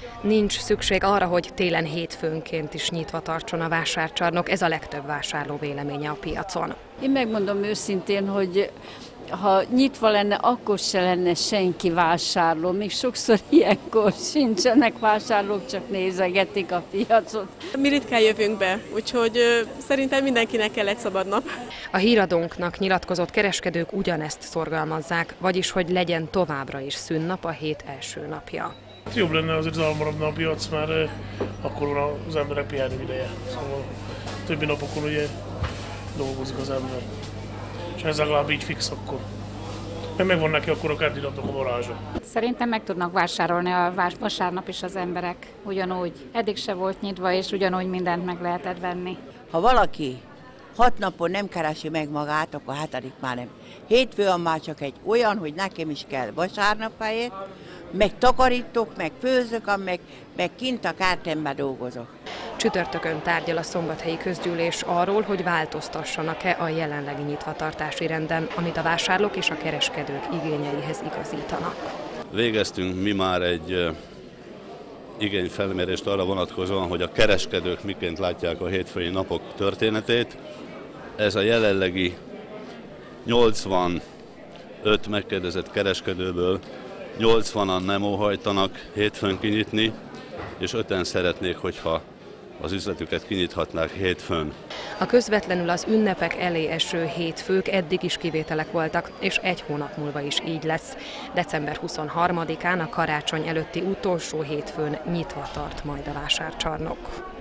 Nincs szükség arra, hogy télen hétfőnként is nyitva tartson a vásárcsarnok, ez a legtöbb vásárló véleménye a piacon. Én megmondom őszintén, hogy ha nyitva lenne, akkor se lenne senki vásárló. Még sokszor ilyenkor sincsenek vásárlók, csak nézegetik a piacot. Mi ritkán jövünk be, úgyhogy szerintem mindenkinek kell egy szabad nap. A híradónknak nyilatkozott kereskedők ugyanezt szorgalmazzák, vagyis hogy legyen továbbra is szünnap a hét első napja. Jobb lenne azért zalmarabb a piac, mert akkor van az emberek pihenő ideje. Szóval többi napokon ugye dolgozik az ember. És ez legalább így fix akkor. Mert megvan neki akkor a keddiratnak a varázsa. Szerintem meg tudnak vásárolni a vasárnap is az emberek. Ugyanúgy. Eddig se volt nyitva, és ugyanúgy mindent meg lehetett venni. Ha valaki 6 napon nem keresi meg magát, akkor 7. már nem. Hétfőn már csak egy olyan, hogy nekem is kell vasárnap helyett, meg takarítok, meg főzök, meg kint a kertemben dolgozok. Csütörtökön tárgyal a szombathelyi közgyűlés arról, hogy változtassanak-e a jelenlegi nyitvatartási renden, amit a vásárlók és a kereskedők igényeihez igazítanak. Végeztünk mi már egy igényfelmérést arra vonatkozóan, hogy a kereskedők miként látják a hétfői napok történetét. Ez a jelenlegi 85 megkérdezett kereskedőből 80-an nem óhajtanak hétfőn kinyitni, és 5-en szeretnék, hogyha az üzletüket kinyithatnák hétfőn. A közvetlenül az ünnepek elé eső hétfők eddig is kivételek voltak, és egy hónap múlva is így lesz. December 23-án a karácsony előtti utolsó hétfőn nyitva tart majd a vásárcsarnok.